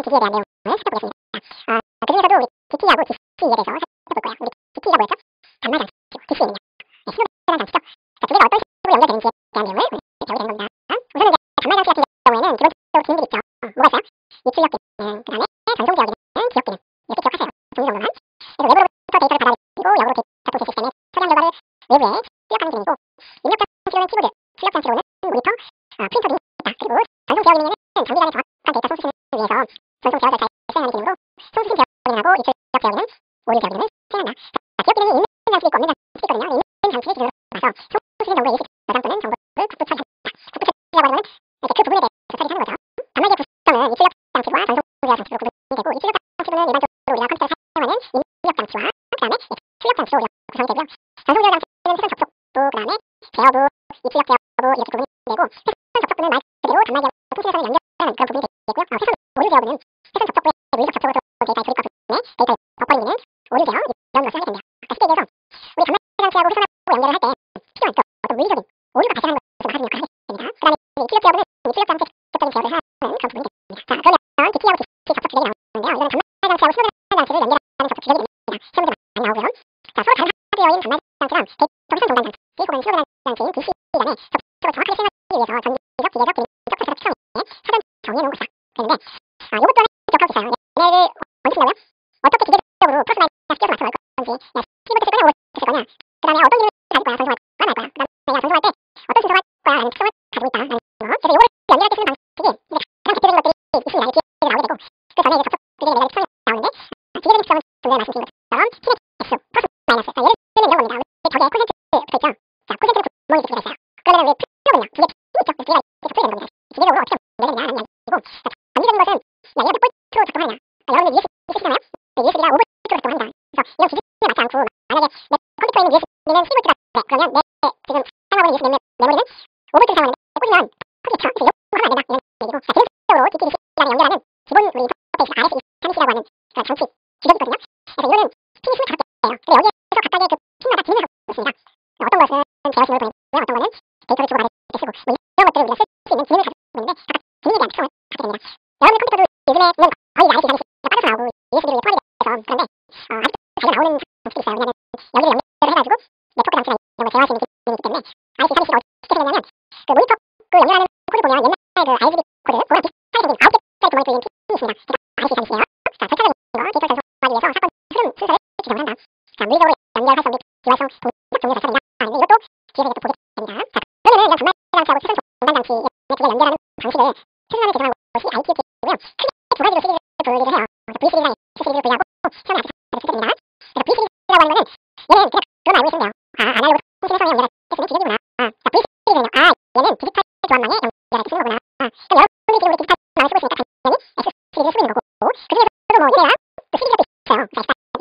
DT에 대한 내용을 살펴보겠습니다. 그중에서도 우리 DT하고 DC에 대해서 살펴볼 거예요. 우리 DT가 뭐였죠? 단말 장치죠. DC는요. 네, 신호대란 장치죠. 자, 두 개가 어떤 식으로 연결되는지에 대한 내용을 배우게 되는 겁니다. 우선은 이제 단말 장치 같은 경우에는 기본적으로 기능들이 있죠. 뭐가 있어요? 입출력 기능, 그 다음에 전송 지역 기능, 기억 기능. 이렇게 기억하세요. 종류 정도만. 그래서 외부로부터 데이터를 받아들이고 역으로 데이터 프로세스 시스템에 처리한 결과를 외부에 출력하는 기능이고, 입력 장치로는 키보드, 출력 장치로는 모니터, 프린터 등이 있다. 그리고 전송 제어 기능에는 장기 간의 정확한 데이터 송수신을 위해서 전송 제어 절차에 수행하는 기능으로 송수신 제어 기능하고 입출력 제어 기능, 오류 제어 기능을 수행한다. 자, 기억 기능이 있는 장치도 있고 없는 장치도 있거든요. 있는 장치를 기준으로 봐서 송수신 정보의 일시 저장 또는 정보를 국부 처리한다. 국부 처리라고 하는 건 이렇게 그 부분에 대해서 처리하는 거죠. 단말기의 구성은 입출력 장치와 전송 제어 장치로 구분이 되고, 입출력 장치로는 일반적으로 우리가 컴퓨터를 사용하는 입력 장치와 그 다음에 출력 장치로 우리가 구성이 되고요. 전송 제어 장치는 회선 접촉부, 그 다음에 제어부, 입출력 제어부 이렇게 구분이 되고, 회선 접촉부는 말 그대로 단말기와 통신선을 연결하는 그런 부분이 되고요. 회선 오류 제어부는 회선 접촉부의 물리적 접촉으로 데이터의 조립과 부분에 데이터를 버퍼링 기능, 오류 제어 이런 것을 하게 됩니다. 쉽게 얘기해서 우리 단말 장치하고 회선하고 연결을 할 때 필요한 어떤 물리적인 오류가 발생하는 것을 막아주는 역할을 하게 됩니다. 그 다음에 입출력 제어부는 입출력 장치에 직접적인 제어를 하는 그런 부분이 됩니다. 자, 그러면 DT하고 DC 접촉 규격이 나오는데요. 이거는 단말 장치하고 신호대란 장치를 연결하는 접촉 규격이 됩니다. 시험 문제 많이 나오고요. 자, 서로 다른 하드웨어인 단말 장치랑 데이터 회선 동반 장치 혹은 신호대란 장치인 DC 간의 접촉을 정확하게 수행하기 위해서 전기적, 기계적, 기능적 프로세스를 특성에 사전 정의해 놓은 것이다. 그런데 요것 또한 기억하고 계세요. 얘네를 원칙이라고요? 어떻게 기계적으로 플러스 마이너스 끼워서 맞춰갈 건지, 야, C부터 쓸 거냐, O부터 쓸 거냐, 그 다음에 어떤 기능을 가질 거야, 전송할 거야, 말 거야, 그 다음에 야, 전송할 때 어떤 순서할 거야 라는 특성을 가지고 있다 라는 거. 그래서 요거를 연결할 때 쓰는 방식이 이제 가장 대표적인 것들이 있습니다. 이 뒤에 나오게 되고, 그 전에 이제 접촉 규격에 매달 특성이 나오는데, 기계적인 특성은 조금 전에 말씀드린 것처럼 C의 X, 플러스 마이너스. 자, 예를 들면 이런 겁니다. 우리 덕에 콘센트 붙어있죠? 자, 콘센트를 구멍이 두 개가 있어요. 그러면 우리 플러그는요, 두 개 있죠? 두 개가 이렇게 접촉이 되는 겁니다. 기계적으로 어떻게 연결되느냐는 이야기고, 자, 단기적인 것은 야, 얘가 몇 볼트로 작동하느냐. 여러분들 USB 쓰시잖아요? USB가 5볼트로 작동한다. 그래서 이런 기준에 맞지 않고, 만약에 내 컴퓨터에 있는 USB는 10볼트가 돼. 그러면 내 지금 사용하고 있는 USB 메모리는 5볼트를 사용하는데 꽂으면 컴퓨터 그래서 이거 하면 안 된다 이런 얘기고, 자, 기본적으로 DTDC랑 연결하는 기본 우리 인터페이스 RS232C라고 하는 그런 장치 규격이 있거든요. 그래서 이거는 핀이 25개예요. 근데 여기에서 각각의 그 핀마다 기능을 갖고 있습니다. 어떤 것은 제어 신호를 보내고요, 어떤 거는 데이터를 주고받을 때 쓰고, 뭐 이런 것들을 우리가 쓸 수 있는 기능을 가지고 있는데 각각 기능에 대한 특성을 갖게 됩니다. 여러분 컴퓨터도 요즘에는 거의 RS232C가 빠져서 나오고 USB로 포함이 돼서 그런데 아직도 잘 나오는 장치도 있어요. 왜냐면 여기를 연결을 해가지고 네트워크 장치나 이런 걸 제어할 수 있는 기능이 있기 때문에 RS232C가 어떻게 되냐면 그 모니터 그 연결하는 코드 보면 옛날 그 RGB 코드 그거랑 비슷하게 생긴 9개짜리 구멍이 뚫린 핀이 있습니다. 그래서 RS232C예요. 자, 절차적인 거 데이터 전송하기 위해서 사건 흐름 순서를 지정을 한다. 자, 물리적으로 연결 활성 및 비활성 동작 종료 절차를 있냐, 이것도 뒤에서 이제 또 보게 됩니다. 자, 그러면은 이런 단말 장치하고 최선 동반 장치의 두 개 연결하는 방식을 최선화를 제공한 것이 ITT고요. 크게 두 가지로 시리즈를 분리를 해요. V3랑 S 시리즈를 분리하고 처음에 아주 추천드립니다. 그래서 V3라고 하는 거는 얘는 그냥 그건 알고 있으면 돼요. 아날로그 통신해서 연결할 때 쓰는 기계이구나. 자, V 시리즈는요, 얘는 디지털 교환망에 연결할 때 쓰는 거구나. 그럼 여러분들이 지금 우리 디지털 교환망을 쓰고 있으니까 당연히 S 시리즈를 쓰고 있는 거고, 그 중에서도 뭐 얘네랑 또 시리즈가 또 있어요. 자,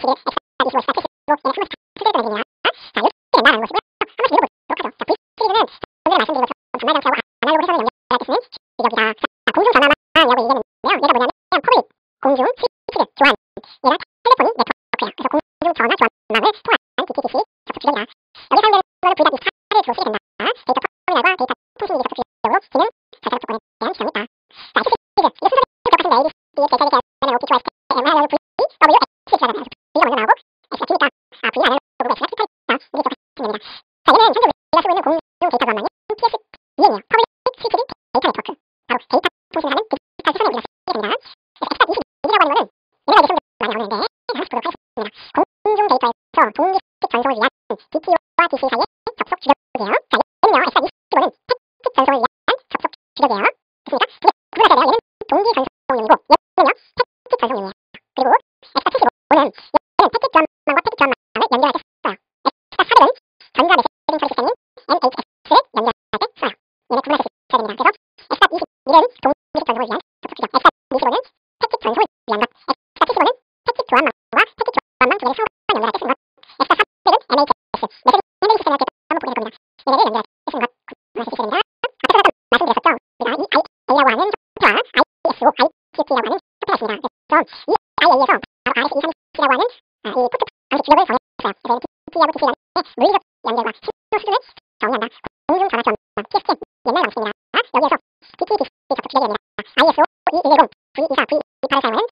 X25, X25, X25, 얘네 스마트 시리즈가 되느냐. 자, 이렇게 된다는 것이고요. 한 번씩 읽어보도록 하죠. 자, V 시리즈는 전에 말씀드린 것처럼 단말 장치하고 아날로그 회선을 연결할 때 쓰는 규격이다. 자, 공중 전화망이라고 얘기했는데요. 얘가 뭐냐면 퍼블릭 공중 스위치드 교환, 얘가 텔레포니 네트워크예요. 그래서 공중 전화 교환망을 통한 DTDC 접촉 규격이다. 여기 사용되는 거는 VW 4를 주로 쓰게 된다. 데이터 터미널과 데이터 통신기기 접촉 규격으로 기능, 절차 접촉권에 대한 지정이 있다. 자, X 시리즈 이게 순서대로 기억하시면 ADC, 데이터 계산은 OP, QRST, MR, V, W, X 시리즈라고 해서 V가 먼저 나오고 X가 T니까 V 아날로그, X가 T니까 이게 기억하시면 됩니다. 자, 얘는 현재 우리가 쓰고 있는 공중 데이터 교환망이 PSDN이에요. 퍼블릭 스위치드 데이터 네트워크. 바로 데이터 통신하는 디지털 수선에 우리가 쓰게 됩니다. 그래서 X가 26이라고 하는 거는 얘네가 이제 좀 많이 나오는데 하나씩 보도록 하겠습니다. 공중 데이터에서 동기식 전송을 위한 DT와 DC 사이의 접속 규격이에요. 자, 얘는요, X가 25는 패킷 전송을 위한 접속 규격이에요. 됐습니까? 이게 구분하셔야 돼요. 얘는 동기 전송용이고 얘는요, 패킷 전송용이에요. 그리고 X가 75는 얘는 패킷 교환망과 패킷 교환망을 연결할 때 써요. X가 4는 전자 메시징 처리 시스템인 NHS를 연결할 때 써요. 얘네 구분하셔야 됩니다. 그래서 X가 21은 동기식 전송을 위한 접속 규격, X가 25는 패킷 전송을 위한 것, X가 75는 패킷 교환망과 패킷 교환망 두 개를 상호간 연결할 때 쓰는 것, X가 300은 MHS, 메시지 핸들링 시스템을 한번 보게 될 겁니다. 얘네를 연결할 때 쓰는 것 구분하셔야 됩니다. 앞에서 잠깐 말씀드렸었죠. 우리가 이 IA라고 하는 소프트웨어와 ISO, ITT라고 하는 소프트웨어가 있습니다. 그래서 이 IA에서 바로 RS232C라고 하는 이 포트 방식 규격을 정했어요. 그래서 DT하고 DC 간의 물리적 연결과 신호 수준을 정의한다. 공중 전화 교환망 PSTN 옛날 방식입니다. 여기에서 DT, DC 접촉 규격이 아니라 ISO 2110, V24, V28을 사용하는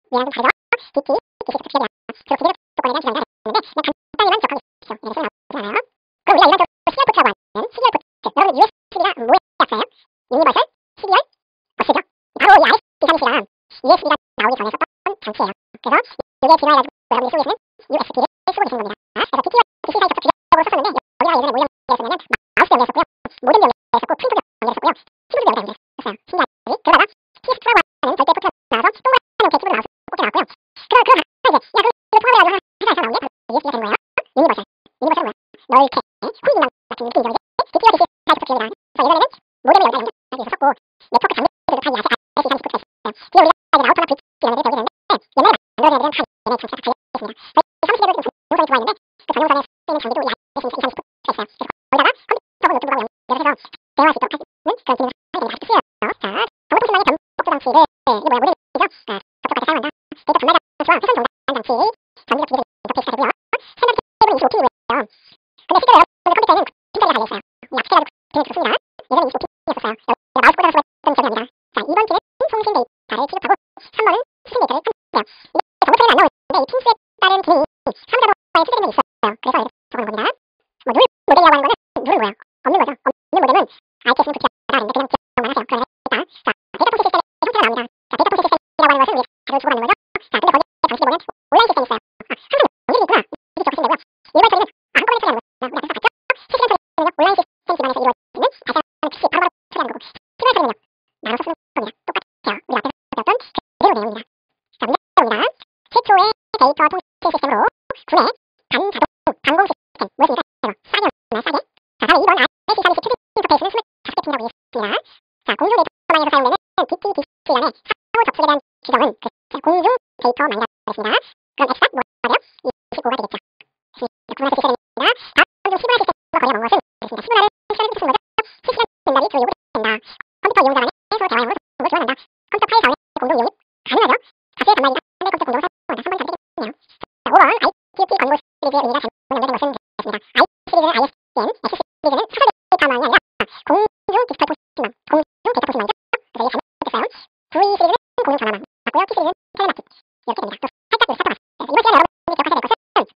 얘랑 좀 다르죠? DT, DC에서 기대되나 주로 기대력 조건에 대한 기간이 있는데 그냥 간단히만 기억하고 있죠. 얘를 쓰면 나오진 않아요. 그럼 우리가 일반적으로 CR 포트라고 하는 CR 포트, 여러분 USB가 뭐의 약자예요? 유니버설 시리얼 버스죠. 바로 이 RS232랑 USB가 나오기 전에 썼던 장치예요. 그래서 이게 진화해가지고 여러분이 쓰고 계시는 USB를 쓰고 계시는 겁니다. 그래서 DT와 DC 사이 접촉 기적으로 썼었는데 여기가 예전에 뭘 연결했었냐면 마우스 연결했었고요, 모뎀 연결했었고, 프린터도 연결했었고요, 키보드도 연결했었어요. 신기하지? 그러다가 PS2라고 하는 절대 포트가 나와서 동그란 형태의 키보드 마우스 꽂게 나왔고요. 그러다가 이제 야 그럼 이거 통합해가지고 회사에서 나온 게 바로 USB가 되는 거예요. 유니버설. 유니버설은 뭐야? 넓게 홀딩방 같은 느낌이죠. 이제 DT와 DC 사이 접촉 기억이랑 그래서 예전에는 모뎀을 연결하는 게 여기서 썼고 네트워크 장비들도 다 이 RS232 포트가 있었어요. 뒤에 우리가 이제 라우터나 브릿지 연결이 되게 되는데 옛날에 만들어진 애들은 다 얘네 장치가 다 달려있습니다. 저희 사무실에도 좀 전용선이 들어와 있는데 그 전용선에 쓰이는 장비도 이 RS232 포트가 있어요. 그래서 거기다가 컴퓨터하고 노트북하고 연결해서 대화할 수 있도록 하는 그런 기능을 하게 됩니다. 아직도 쓰여요. 자, 정보 통신망의 전복조 장치를 이게 뭐야 모델이죠? 접촉할 때 사용한다. 데이터 전달 장치와 회선 정단 장치 전기적 기계를 인터페이스가 되고요. 스탠더드 케이블은 25T고요. 근데 실제로 여러분들 컴퓨터에는 핀까지 달려있어요. 이 앞쪽에라도 기능을 계속 씁니다. 예전에 25T였었어요. 여기가 마우스 꽂아서 했던 기억이 납니다. 자, 2번 키는 통신 데이터를 취급하고 3번은 수신 데이터를 탐색해요. 이게 정보통에는 안 나오는데 이 핀스에 따른 기능이 사무자도과의 수제되는 게 있어요. 그래서 이렇게 적어놓은 겁니다. 뭐 룰 모델이라고 하는 거는 룰은 뭐예요? 없는 거죠. 없는 모델은 ITS는 부피가 다른데 그냥 기억만 하세요. 그럼 됐다. 자, 데이터 통신 시스템의 형태가 나옵니다. 자, 데이터 통신 시스템이라고 하는 것은 우리가 자주 주고 받는 거죠. 자, 근데 거기에 방식에 보면 온라인 시스템이 있어요. 항상 연결이 있구나. 이게 적으시면 되고요. 일반 처리는 한꺼번에 처리하는 거죠. 우리가 계속 봤죠? 실시간 처리는요, 온라인 시스템 기반에서 이루어지는 발생하는 PC 바로바로 처리하는 거고, 필요한 처리는요, 나눠서 쓰는 겁니다. 똑같아요. 우리 앞에서 배웠던 그대로 내용입니다. 자, 문제입니다. 최초의 데이터 통신 시스템으로 국내 반자동 방공 시스템 무엇입니까? 싸게 얼마나 싸게? 자, 다음 2번 RS232 큐빅 인터페이스는 25개 팀이라고 있습니다. 자, 공중 데이터망에서 사용되는 DT-DC 간의 상호 접속에 대한 규정은 공중 데이터 망이라고 했습니다. 그럼 X가 뭐가 돼요? 25가 되겠죠. 구분할 수 있어야 됩니다. 다음 공중 시분화 시스템과 거래가 먼 것은 그렇습니다. 시분화를 시간을 뜻하는 거죠. 실시간 응답이 주로 요구된다. 컴퓨터 이용자 간의 서로 대화형으로 정보를 교환한다. 컴퓨터 파일 자원의 공동 이용이 가능하죠. 자수의 단말기가 상대 컴퓨터 공동으로 사용한다. 3번이 잘되겠네요. 자, 5번 ITOT 광고 시리즈의 의미가 잘못 연결된 것은 되겠습니다. I 시리즈는 ISDN, X 시리즈는 차서 데이터망이 아니라 공중 디지털 통신망, 공중 데이터 통신망이죠. 그래서 이게 잘못됐어요. V 시리즈는 공중 전화망, 맞고요. T 시리즈는 텔레마틱 이렇게 됩니다. 또 살짝 살펴봤어요. 이번 시간에 여러분이 기억하셔야 될 것은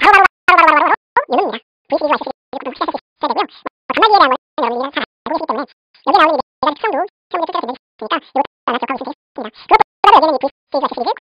바로 요놈입니다. V 시리즈와 X 시리즈 확실히 하셔야 되고요. 단말기에 대한 거는 여러분이 잘 알고 계시기 때문에 여기 나오는 이 네 가지 특성도 시험에 출제가 되는 있으니까 이것도 하나 기억하고 있으면 되겠습니다. 그렇더라도 여기는 이 V 시리즈와 X 시리즈